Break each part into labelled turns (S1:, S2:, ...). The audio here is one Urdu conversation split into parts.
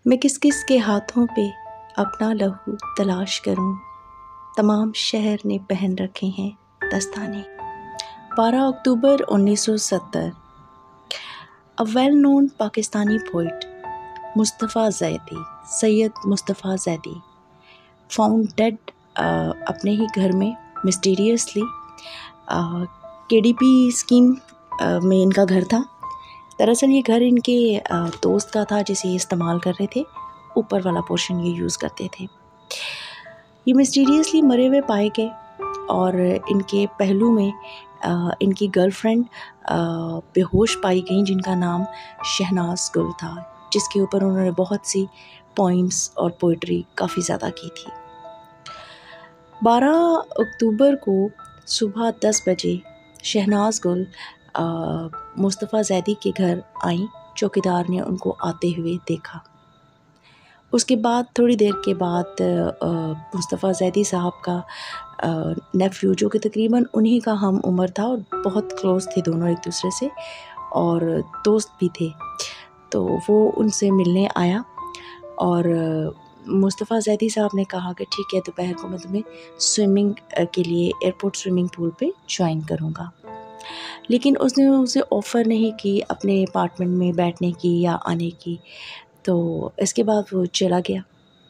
S1: میں کس کس کے ہاتھوں پہ اپنا لہو تلاش کروں، تمام شہر نے پہن رکھے ہیں دستانے۔ 12 اکتوبر 1970۔ A well-known Pakistani poet Mustafa Zaidi, Syed Mustafa Zaidi found dead اپنے ہی گھر میں مسٹیریسلی۔ KDP اسکیم میں ان کا گھر تھا۔ دراصل یہ گھر ان کے دوست کا تھا جسے یہ استعمال کر رہے تھے، اوپر والا پورشن یہ یوز کرتے تھے۔ یہ مسٹیریسلی مرے ہوئے پائے گئے اور ان کے پہلو میں ان کی گرل فرینڈ بے ہوش پائی گئیں جن کا نام شہناز گل تھا، جس کے اوپر انہوں نے بہت سی پوئمز اور پوئٹری کافی زیادہ کی تھی۔ 12 اکتوبر کو صبح 10 بجے شہناز گل مصطفیٰ زیدی کے گھر آئیں۔ چوکیدار نے ان کو آتے ہوئے دیکھا۔ اس کے بعد تھوڑی دیر کے بعد مصطفیٰ زیدی صاحب کا نیفیو، جو کہ تقریباً انہی کا ہم عمر تھا اور بہت کلوز تھے دونوں ایک دوسرے سے اور دوست بھی تھے، تو وہ ان سے ملنے آیا اور مصطفیٰ زیدی صاحب نے کہا کہ ٹھیک ہے، دوپہر کو میں تمہیں سوئمنگ کے لیے ایئرپورٹ سوئمنگ پول پہ جوائن کروں گا، لیکن اس نے اسے آفر نہیں کی اپنے اپارٹمنٹ میں بیٹھنے کی یا آنے کی، تو اس کے بعد وہ چلا گیا۔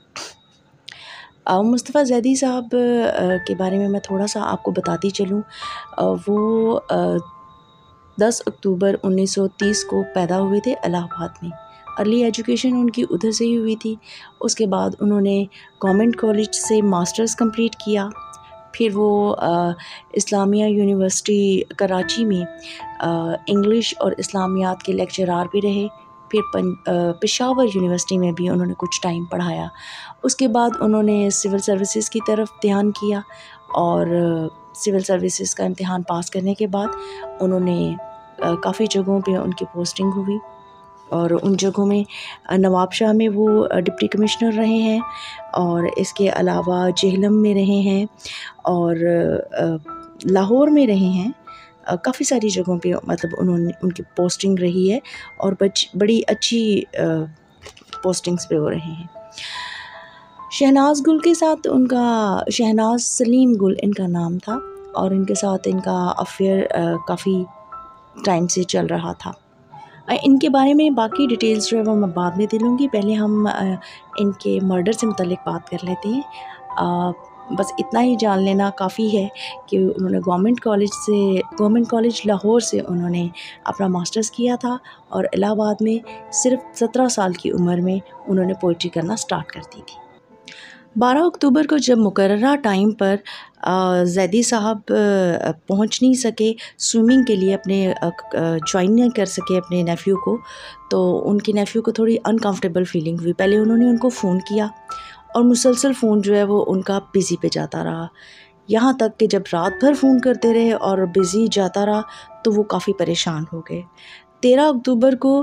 S1: مصطفیٰ زیدی صاحب کے بارے میں تھوڑا سا آپ کو بتاتی چلوں۔ وہ 10 اکتوبر 1930 کو پیدا ہوئے تھے الہ آباد میں۔ ارلی ایجوکیشن ان کی ادھر سے ہی ہوئی تھی۔ اس کے بعد انہوں نے گورنمنٹ کالج سے ماسٹرز کمپلیٹ کیا، پھر وہ اسلامیہ یونیورسٹی کراچی میں انگلش اور اسلامیات کے لیکچرار بھی رہے، پھر پشاور یونیورسٹی میں بھی انہوں نے کچھ ٹائم پڑھایا۔ اس کے بعد انہوں نے سول سروسز کی طرف دھیان کیا اور سول سروسز کا امتحان پاس کرنے کے بعد انہوں نے کافی جگہوں پہ ان کی پوسٹنگ ہوئی اور ان جگہوں میں نواب شاہ میں وہ ڈپٹی کمشنر رہے ہیں اور اس کے علاوہ جہلم میں رہے ہیں اور لاہور میں رہے ہیں۔ کافی ساری جگہوں پہ مطلب ان کی پوسٹنگ رہی ہے اور بڑی اچھی پوسٹنگز پہ ہو رہے ہیں۔ شہناز گل کے ساتھ ان کا شہناز سلیم گل ان کا نام تھا اور ان کے ساتھ ان کا افیئر کافی ٹائم سے چل رہا تھا۔ ان کے بارے میں باقی ڈیٹیلز جو ہے وہ میں بعد میں دے لوں گی، پہلے ہم ان کے مرڈر سے متعلق بات کر لیتے ہیں۔ بس اتنا ہی جان لینا کافی ہے کہ انہوں نے گورنمنٹ کالج لاہور سے انہوں نے اپنا ماسٹرز کیا تھا اور الہ آباد میں صرف 17 سال کی عمر میں انہوں نے پوئٹری کرنا سٹارٹ کر دی تھی۔ 12 اکتوبر کو جب مقررہ ٹائم پر زیدی صاحب پہنچ نہیں سکے سوئمنگ کے لیے، اپنے جوائن نہیں کر سکے اپنے نیفیو کو، تو ان کے نیفیو کو تھوڑی انکمفرٹیبل فیلنگ ہوئی۔ پہلے انہوں نے ان کو فون کیا اور مسلسل فون جو ہے وہ ان کا بزی پہ جاتا رہا، یہاں تک کہ جب رات بھر فون کرتے رہے اور بزی جاتا رہا تو وہ کافی پریشان ہو گئے۔ 13 اکتوبر کو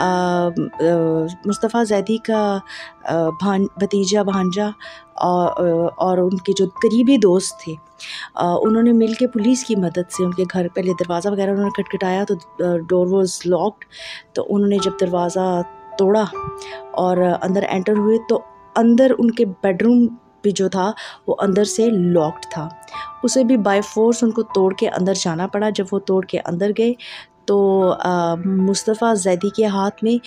S1: مصطفیٰ زیدی کا بھتیجا بھانجا اور ان کے جو قریبی دوست تھے انہوں نے مل کے پولیس کی مدد سے ان کے گھر پہلے دروازہ وغیرہ انہوں نے کھٹکھٹایا تو ڈور واز لاکڈ، تو انہوں نے جب دروازہ توڑا اور اندر انٹر ہوئے تو اندر ان کے بیڈ روم بھی جو تھا وہ اندر سے لاکڈ تھا، اسے بھی بائی فورس ان کو توڑ کے اندر جانا پڑا۔ جب وہ توڑ کے اندر گئے تو مصطفیٰ زیدی کے ہاتھ میں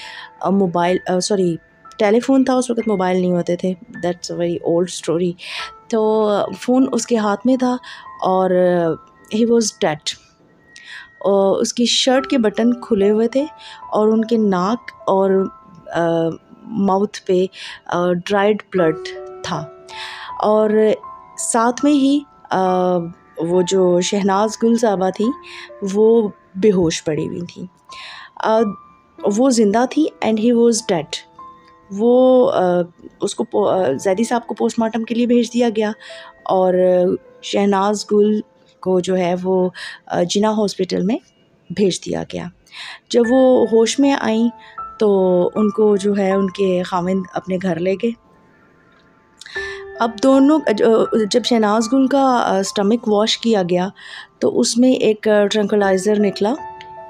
S1: ٹیلی فون تھا، اس وقت موبائل نہیں ہوتے تھے، that's a very old story, تو فون اس کے ہاتھ میں تھا اور ہی واز ڈیڈ۔ اس کی شرٹ کے بٹن کھلے ہوئے تھے اور ان کے ناک اور ماؤتھ پہ ڈرائیڈ بلڈ تھا اور ساتھ میں ہی وہ جو شہناز گل صاحبہ تھیں وہ بے ہوش پڑی ہوئی تھیں، وہ زندہ تھی اینڈ ہی واز ڈیڈ۔ وہ اس کو زیدی صاحب کو پوسٹ مارٹم کے لیے بھیج دیا گیا اور شہناز گل کو جو ہے وہ جناح ہاسپٹل میں بھیج دیا گیا۔ جب وہ ہوش میں آئیں تو ان کو جو ہے ان کے خاوند اپنے گھر لے گئے۔ اب دونوں جب شہناز گل کا اسٹمک واش کیا گیا تو اس میں ایک ٹرنکلائزر نکلا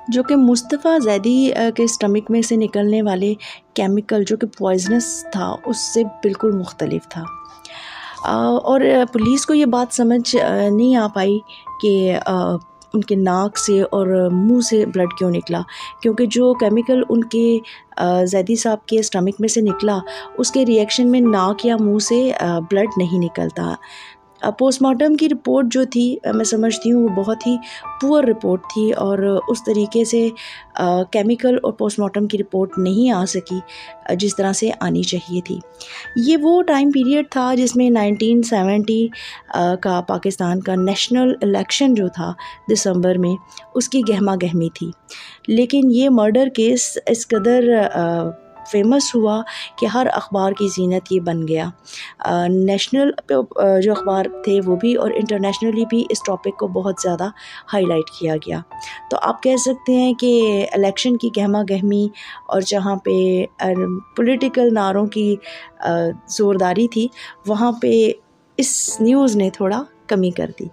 S1: جو کہ مصطفیٰ زیدی کے اسٹمک میں سے نکلنے والے کیمیکل جو کہ پوائزنس تھا اس سے بالکل مختلف تھا، اور پولیس کو یہ بات سمجھ نہیں آ پائی کہ ان کے ناک سے اور منہ سے بلڈ کیوں نکلا، کیونکہ جو کیمیکل ان کے زیدی صاحب کے اسٹمک میں سے نکلا اس کے ری ایکشن میں ناک یا منہ سے بلڈ نہیں نکلتا۔ پوسٹ مارٹم کی رپورٹ جو تھی میں سمجھتی ہوں وہ بہت ہی پور رپورٹ تھی، اور اس طریقے سے کیمیکل اور پوسٹ مارٹم کی رپورٹ نہیں آ سکی جس طرح سے آنی چاہیے تھی۔ یہ وہ ٹائم پیریڈ تھا جس میں 1970 کا پاکستان کا نیشنل الیکشن جو تھا دسمبر میں، اس کی گہما گہمی تھی، لیکن یہ مرڈر کیس اس قدر فیمس ہوا کہ ہر اخبار کی زینت یہ بن گیا۔ نیشنل جو اخبار تھے وہ بھی اور انٹرنیشنلی بھی اس ٹاپک کو بہت زیادہ ہائی لائٹ کیا گیا۔ تو آپ کہہ سکتے ہیں کہ الیکشن کی گہما گہمی اور جہاں پہ پولیٹیکل نعروں کی زورداری تھی وہاں پہ اس نیوز نے تھوڑا کمی کر دی۔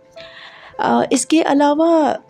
S1: اس کے علاوہ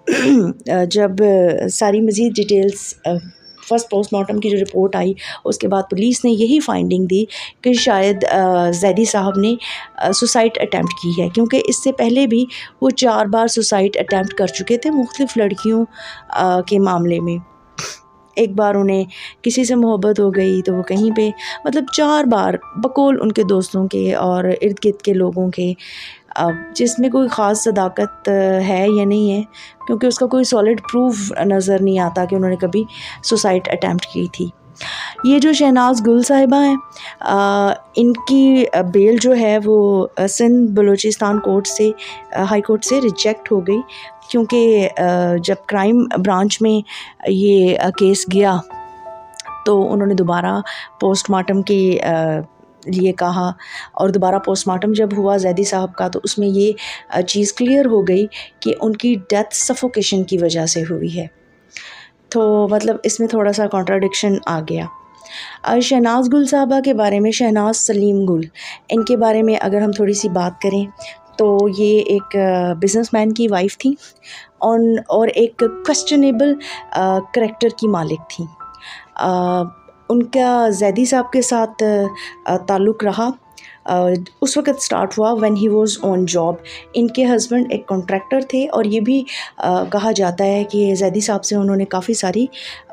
S1: جب ساری مزید ڈیٹیلز فرسٹ پوسٹ مارٹم کی جو رپورٹ آئی اس کے بعد پولیس نے یہی فائنڈنگ دی کہ شاید زیدی صاحب نے سوسائڈ اٹیمپٹ کی ہے، کیونکہ اس سے پہلے بھی وہ 4 بار سوسائڈ اٹیمپٹ کر چکے تھے مختلف لڑکیوں کے معاملے میں۔ ایک بار انہیں کسی سے محبت ہو گئی تو وہ کہیں پہ مطلب 4 بار بقول ان کے دوستوں کے اور ارد گرد کے لوگوں کے، جس میں کوئی خاص صداقت ہے یا نہیں ہے، کیونکہ اس کا کوئی سالڈ پروف نظر نہیں آتا کہ انہوں نے کبھی سوسائڈ اٹیمپٹ کی تھی۔ یہ جو شہناز گل صاحبہ ہیں ان کی بیل جو ہے وہ سندھ بلوچستان کورٹ سے ہائی کورٹ سے ریجیکٹ ہو گئی، کیونکہ جب کرائم برانچ میں یہ کیس گیا تو انہوں نے دوبارہ پوسٹ مارٹم کے لیے کہا، اور دوبارہ پوسٹ مارٹم جب ہوا زیدی صاحب کا تو اس میں یہ چیز کلیئر ہو گئی کہ ان کی ڈیتھ سفوکیشن کی وجہ سے ہوئی ہے۔ تو مطلب اس میں تھوڑا سا کانٹراڈکشن آ گیا۔ شہناز گل صاحبہ کے بارے میں، شہناز سلیم گل، ان کے بارے میں اگر ہم تھوڑی سی بات کریں تو یہ ایک بزنس مین کی وائف تھیں اور ایک کویسچنیبل کریکٹر کی مالک تھیں۔ ان کا زیدی صاحب کے ساتھ تعلق رہا اس وقت سٹارٹ ہوا when he was on job۔ ان کے ہسبینڈ ایک کانٹریکٹر تھے، اور یہ بھی کہا جاتا ہے کہ زیدی صاحب سے انہوں نے کافی ساری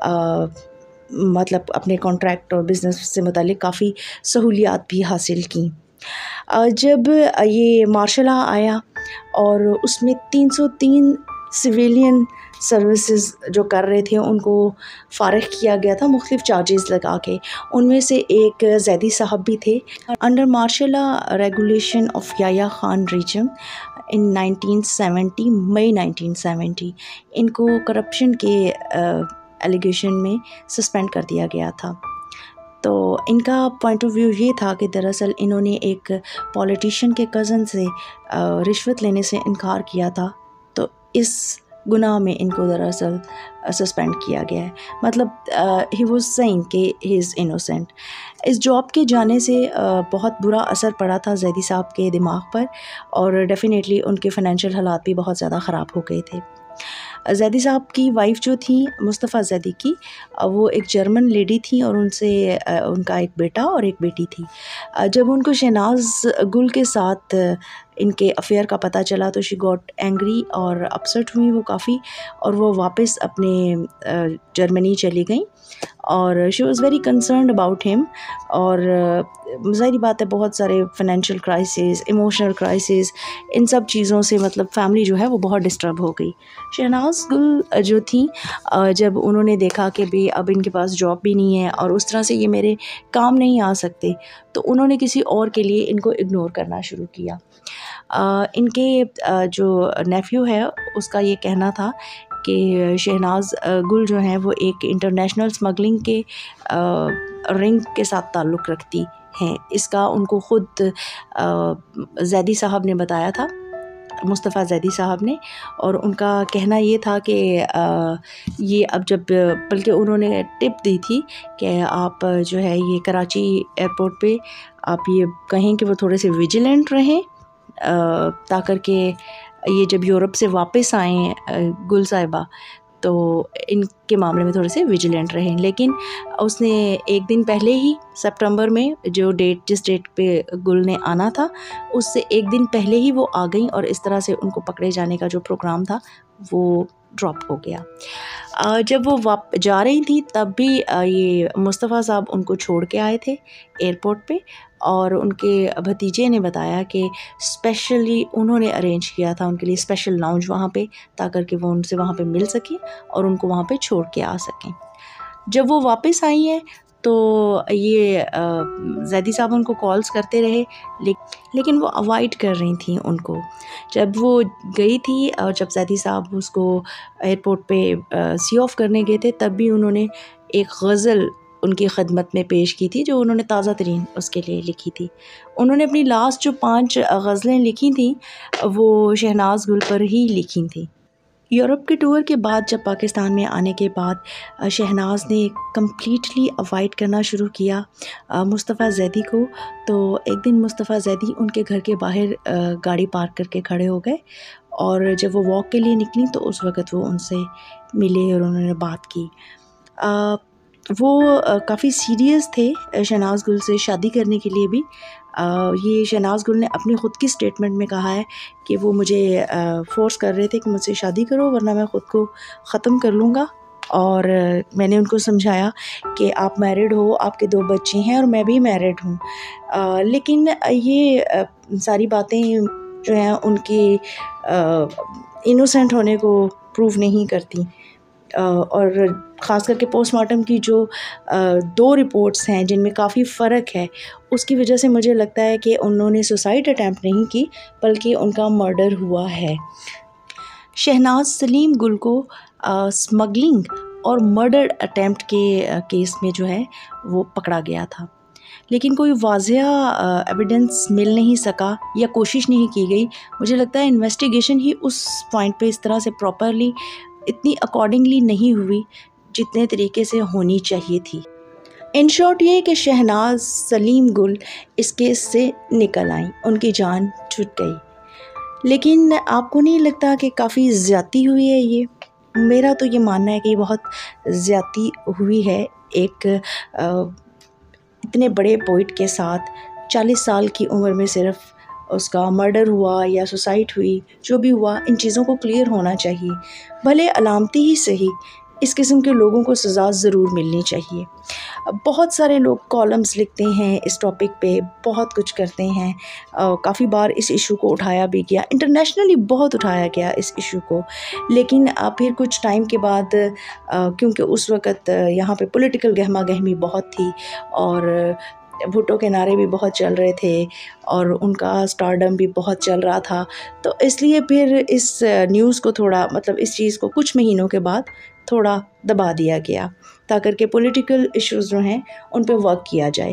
S1: مطلب اپنے کانٹریکٹ اور بزنس سے متعلق کافی سہولیات بھی حاصل کیں۔ جب یہ مارشل لا آیا اور اس میں 303 سویلین سروسز جو کر رہے تھے ان کو فارغ کیا گیا تھا مختلف چارجز لگا کے، ان میں سے ایک زیدی صاحب بھی تھے۔ Under martial law regulation of Yahya Khan regime in 1970 May 1970 ان کو کرپشن کے ایلیگیشن میں سسپینڈ کر دیا گیا تھا۔ تو ان کا پوائنٹ آف ویو یہ تھا کہ دراصل انہوں نے ایک پولیٹیشین کے کزن سے رشوت لینے سے انکار کیا تھا، تو اس گناہ میں ان کو دراصل سسپینڈ کیا گیا ہے۔ مطلب ہی واز سیئنگ کہ ہی از انوسینٹ۔ اس جاب کے جانے سے بہت برا اثر پڑا تھا زیدی صاحب کے دماغ پر، اور ڈیفینیٹلی ان کے فائنینشیل حالات بھی بہت زیادہ خراب ہو گئے تھے۔ زیدی صاحب کی وائف جو تھی مصطفیٰ زیدی کی، وہ ایک جرمن لیڈی تھی اور ان سے ان کا ایک بیٹا اور ایک بیٹی تھی۔ جب ان کو شہناز گل کے ساتھ ان کے افیئر کا پتہ چلا تو شی گاٹ اینگری اور اپسٹ ہوئی وہ کافی، اور وہ واپس اپنے جرمنی چلی گئیں، اور she was very concerned about ہم۔ اور ظاہری بات ہے بہت سارے فائنینشیل کرائسس، ایموشنل کرائسس، ان سب چیزوں سے مطلب فیملی جو ہے وہ بہت ڈسٹرب ہو گئی۔ شہناز گل جو تھیں جب انہوں نے دیکھا کہ بھی اب ان کے پاس جاب بھی نہیں ہے اور اس طرح سے یہ میرے کام نہیں آ سکتے، تو انہوں نے کسی اور کے لیے ان کو اگنور کرنا شروع کیا۔ ان کے جو نیفیو ہے اس کا یہ کہنا تھا کہ شہناز گل جو ہیں وہ ایک انٹرنیشنل اسمگلنگ کے رنگ کے ساتھ تعلق رکھتی ہیں۔ اس کا ان کو خود زیدی صاحب نے بتایا تھا، مصطفیٰ زیدی صاحب نے، اور ان کا کہنا یہ تھا کہ یہ اب جب بلکہ انہوں نے ٹپ دی تھی کہ آپ جو ہے یہ کراچی ایئرپورٹ پہ آپ یہ کہیں کہ وہ تھوڑے سے ویجیلنٹ رہیں تاکہ کہ یہ جب یورپ سے واپس آئیں گل صاحبہ تو ان کے معاملے میں تھوڑے سے ویجیلنٹ رہیں. لیکن اس نے ایک دن پہلے ہی سپٹمبر میں جس ڈیٹ پہ گل نے آنا تھا اس سے ایک دن پہلے ہی وہ آ گئیں اور اس طرح سے ان کو پکڑے جانے کا جو پروگرام تھا وہ ڈراپ ہو گیا. جب وہ جا رہی تھی تب بھی یہ مصطفیٰ صاحب ان کو چھوڑ کے آئے تھے ایئرپورٹ پہ, اور ان کے بھتیجے نے بتایا کہ اسپیشلی انہوں نے ارینج کیا تھا ان کے لیے اسپیشل لاؤنج وہاں پہ, تاکہ کہ وہ ان سے وہاں پہ مل سکیں اور ان کو وہاں پہ چھوڑ کے آ سکیں. جب وہ واپس آئی ہیں تو یہ زیدی صاحب ان کو کالز کرتے رہے, لیکن وہ اوائڈ کر رہی تھیں ان کو. جب وہ گئی تھی اور جب زیدی صاحب اس کو ایئرپورٹ پہ سی آف کرنے گئے تھے تب بھی انہوں نے ایک غزل ان کی خدمت میں پیش کی تھی جو انہوں نے تازہ ترین اس کے لیے لکھی تھی. انہوں نے اپنی لاسٹ جو 5 غزلیں لکھی تھیں وہ شہناز گل پر ہی لکھی تھیں. یورپ کے ٹور کے بعد جب پاکستان میں آنے کے بعد شہناز نے کمپلیٹلی اوائڈ کرنا شروع کیا مصطفیٰ زیدی کو. تو ایک دن مصطفیٰ زیدی ان کے گھر کے باہر گاڑی پارک کر کے کھڑے ہو گئے, اور جب وہ واک کے لیے نکلی تو اس وقت وہ ان سے ملے اور انہوں نے بات کی. وہ کافی سیریس تھے شہناز گل سے شادی کرنے کے لیے بھی. یہ شہناز گل نے اپنی خود کی سٹیٹمنٹ میں کہا ہے کہ وہ مجھے فورس کر رہے تھے کہ مجھ سے شادی کرو ورنہ میں خود کو ختم کر لوں گا, اور میں نے ان کو سمجھایا کہ آپ میرڈ ہو, آپ کے 2 بچے ہیں اور میں بھی میرڈ ہوں. لیکن یہ ساری باتیں جو ہیں ان کی انوسینٹ ہونے کو پروو نہیں کرتی, اور خاص کر کے پوسٹ مارٹم کی جو 2 رپورٹس ہیں جن میں کافی فرق ہے اس کی وجہ سے مجھے لگتا ہے کہ انہوں نے سوسائڈ اٹیمپٹ نہیں کی بلکہ ان کا مرڈر ہوا ہے. شہناز سلیم گل کو اسمگلنگ اور مرڈر اٹیمپٹ کے کیس میں جو ہے وہ پکڑا گیا تھا, لیکن کوئی واضح ایویڈنس مل نہیں سکا یا کوشش نہیں کی گئی. مجھے لگتا ہے انویسٹیگیشن ہی اس پوائنٹ پہ اس طرح سے پراپرلی اتنی اکارڈنگلی نہیں ہوئی جتنے طریقے سے ہونی چاہیے تھی. ان شارٹ یہ کہ شہناز سلیم گل اس کیس سے نکل آئیں, ان کی جان چھٹ گئی. لیکن آپ کو نہیں لگتا کہ کافی زیادتی ہوئی ہے؟ یہ میرا تو یہ ماننا ہے کہ یہ بہت زیادتی ہوئی ہے. ایک اتنے بڑے پوئٹ کے ساتھ 40 سال کی عمر میں صرف اس کا مرڈر ہوا یا سوسائڈ ہوئی, جو بھی ہوا ان چیزوں کو کلیئر ہونا چاہیے. بھلے علامتی ہی صحیح, اس قسم کے لوگوں کو سزا ضرور ملنی چاہیے. بہت سارے لوگ کالمز لکھتے ہیں اس ٹاپک پہ, بہت کچھ کرتے ہیں. کافی بار اس ایشو کو اٹھایا بھی گیا, انٹرنیشنلی بہت اٹھایا گیا اس ایشو کو. لیکن پھر کچھ ٹائم کے بعد کیونکہ اس وقت یہاں پہ پولیٹیکل گہما گہمی بہت تھی اور بھٹو کے نعرے بھی بہت چل رہے تھے اور ان کا اسٹارڈم بھی بہت چل رہا تھا, تو اس لیے پھر اس نیوز کو تھوڑا اس چیز کو کچھ مہینوں کے بعد تھوڑا دبا دیا گیا تاکہ کہ پولیٹیکل ایشوز جو ہیں ان پہ ورک کیا جائے.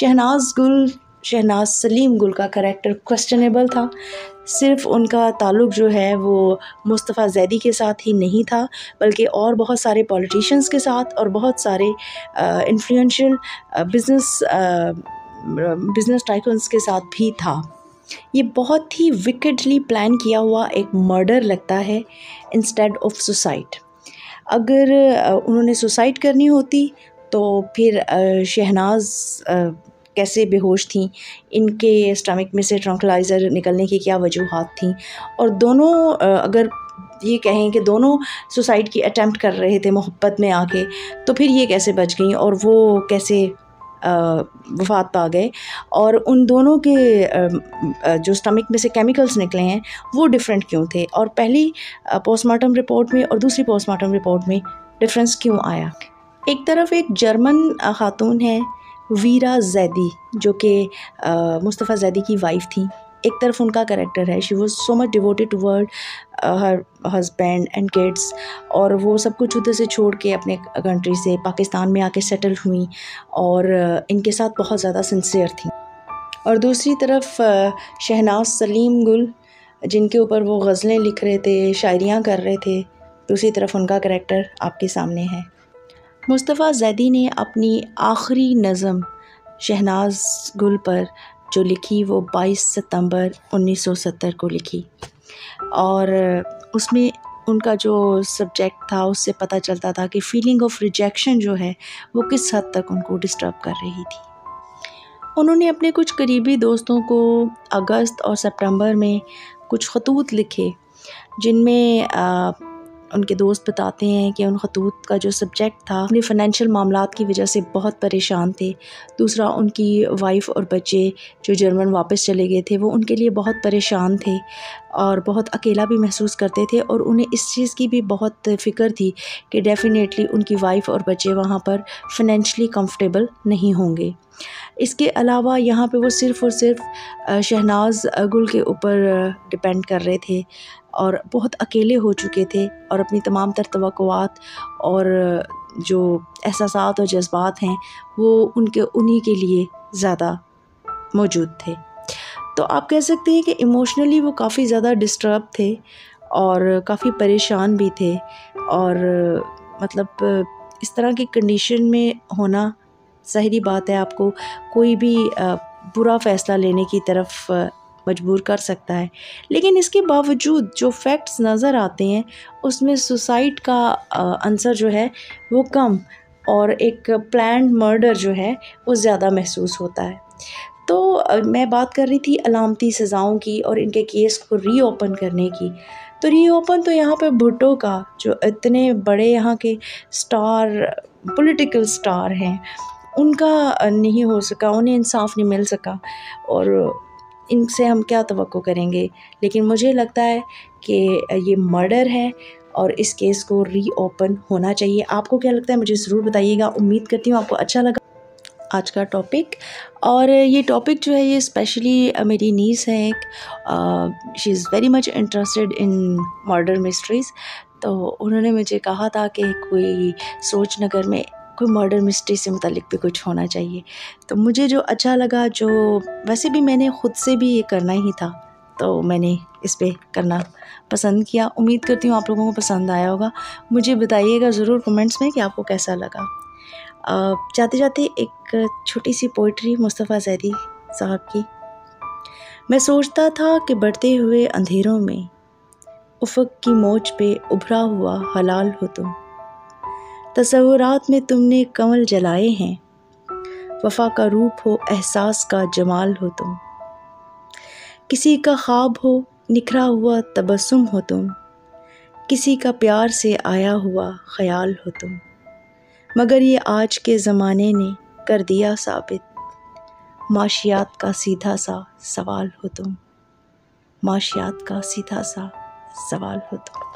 S1: شہناز سلیم گل کا کریکٹر کوسچنیبل تھا. صرف ان کا تعلق جو ہے وہ مصطفیٰ زیدی کے ساتھ ہی نہیں تھا بلکہ اور بہت سارے پولیٹیشینز کے ساتھ اور بہت سارے انفلوئنشل بزنس ٹائکونز کے ساتھ بھی تھا. یہ بہت ہی وکڈلی پلان کیا ہوا ایک مرڈر لگتا ہے انسٹیڈ آف سوسائڈ. اگر انہوں نے سوسائڈ کرنی ہوتی تو پھر شہناز کیسے بے ہوش تھیں, ان کے اسٹمک میں سے ٹرنکلائزر نکلنے کی کیا وجوہات تھیں, اور دونوں اگر یہ کہیں کہ دونوں سوسائڈ کی اٹیمپٹ کر رہے تھے محبت میں آ کے, تو پھر یہ کیسے بچ گئیں اور وہ کیسے وفات پا گئے, اور ان دونوں کے جو اسٹمک میں سے کیمیکلز نکلے ہیں وہ ڈفرینٹ کیوں تھے, اور پہلی پوسٹ مارٹم رپورٹ میں اور دوسری پوسٹ مارٹم رپورٹ میں ڈفرینس کیوں آیا. ایک طرف ایک جرمن خاتون ہے ویرا زیدی جو کہ مصطفیٰ زیدی کی وائف تھیں, ایک طرف ان کا کریکٹر ہے she was so much devoted toward her husband and kids, اور وہ سب کچھ ادھر سے چھوڑ کے اپنے کنٹری سے پاکستان میں آ کے سیٹل ہوئیں اور ان کے ساتھ بہت زیادہ سنسیئر تھیں. اور دوسری طرف شہناز سلیم گل جن کے اوپر وہ غزلیں لکھ رہے تھے, شاعریاں کر رہے تھے, دوسری طرف ان کا کریکٹر آپ کے سامنے ہے. مصطفیٰ زیدی نے اپنی آخری نظم شہناز گل پر جو لکھی وہ 22 ستمبر 1970 کو لکھی, اور اس میں ان کا جو سبجیکٹ تھا اس سے پتہ چلتا تھا کہ فیلنگ آف ریجیکشن جو ہے وہ کس حد تک ان کو ڈسٹرب کر رہی تھی۔ انہوں نے اپنے کچھ قریبی دوستوں کو اگست اور سپٹمبر میں کچھ خطوط لکھے، جن میں ان کے دوست بتاتے ہیں کہ ان خطوط کا جو سبجیکٹ تھا اپنی فائنینشیل معاملات کی وجہ سے بہت پریشان تھے۔ دوسرا، ان کی وائف اور بچے جو جرمن واپس چلے گئے تھے وہ ان کے لیے بہت پریشان تھے اور بہت اکیلا بھی محسوس کرتے تھے، اور انہیں اس چیز کی بھی بہت فکر تھی کہ ڈیفینیٹلی ان کی وائف اور بچے وہاں پر فائنینشلی کمفرٹیبل نہیں ہوں گے۔ اس کے علاوہ یہاں پہ وہ صرف اور صرف شہناز گل کے اوپر ڈپینڈ کر رہے تھے اور بہت اکیلے ہو چکے تھے، اور اپنی تمام تر توقعات اور جو احساسات اور جذبات ہیں وہ انہی کے لیے زیادہ موجود تھے۔ تو آپ کہہ سکتے ہیں کہ ایموشنلی وہ کافی زیادہ ڈسٹرب تھے اور کافی پریشان بھی تھے، اور مطلب اس طرح کی کنڈیشن میں ہونا ظاہری بات ہے آپ کو کوئی بھی برا فیصلہ لینے کی طرف مجبور کر سکتا ہے، لیکن اس کے باوجود جو فیکٹس نظر آتے ہیں اس میں سوسائڈ کا عنصر جو ہے وہ کم، اور ایک پلانڈ مرڈر جو ہے وہ زیادہ محسوس ہوتا ہے۔ تو میں بات کر رہی تھی علامتی سزاؤں کی اور ان کے کیس کو ری اوپن کرنے کی۔ تو ری اوپن تو یہاں پہ بھٹو کا، جو اتنے بڑے یہاں کے سٹار پولیٹیکل سٹار ہیں، ان کا نہیں ہو سکا، انہیں انصاف نہیں مل سکا، اور ان سے ہم کیا توقع کریں گے۔ لیکن مجھے لگتا ہے کہ یہ مرڈر ہے اور اس کیس کو ری اوپن ہونا چاہیے۔ آپ کو کیا لگتا ہے مجھے ضرور بتائیے گا۔ امید کرتی ہوں آپ کو اچھا لگا آج کا ٹاپک، اور یہ ٹاپک جو ہے یہ اسپیشلی میری نیس ہے ایک، she is very much interested in murder mysteries, تو انہوں نے مجھے کہا تھا کہ کوئی سوچ نگر میں کوئی مرڈر مسٹری سے متعلق بھی کچھ ہونا چاہیے، تو مجھے جو اچھا لگا، جو ویسے بھی میں نے خود سے بھی یہ کرنا ہی تھا، تو میں نے اس پہ کرنا پسند کیا۔ امید کرتی ہوں آپ لوگوں کو پسند آیا ہوگا۔ مجھے بتائیے گا ضرور کمنٹس میں کہ آپ کو کیسا لگا۔ جاتے جاتے ایک چھوٹی سی پوئٹری مصطفیٰ زیدی صاحب کی۔ میں سوچتا تھا کہ بڑھتے ہوئے اندھیروں میں افق کی موج پہ ابھرا ہوا ہلال ہو تم، تصورات میں تم نے کنول جلائے ہیں، وفا کا روپ ہو احساس کا جمال ہو تم، کسی کا خواب ہو نکھرا ہوا تبسم ہو تم، کسی کا پیار سے آیا ہوا خیال ہو تم، مگر یہ آج کے زمانے نے کر دیا ثابت، معاشیات کا سیدھا سا سوال ہو تم، معاشیات کا سیدھا سا سوال ہو تم۔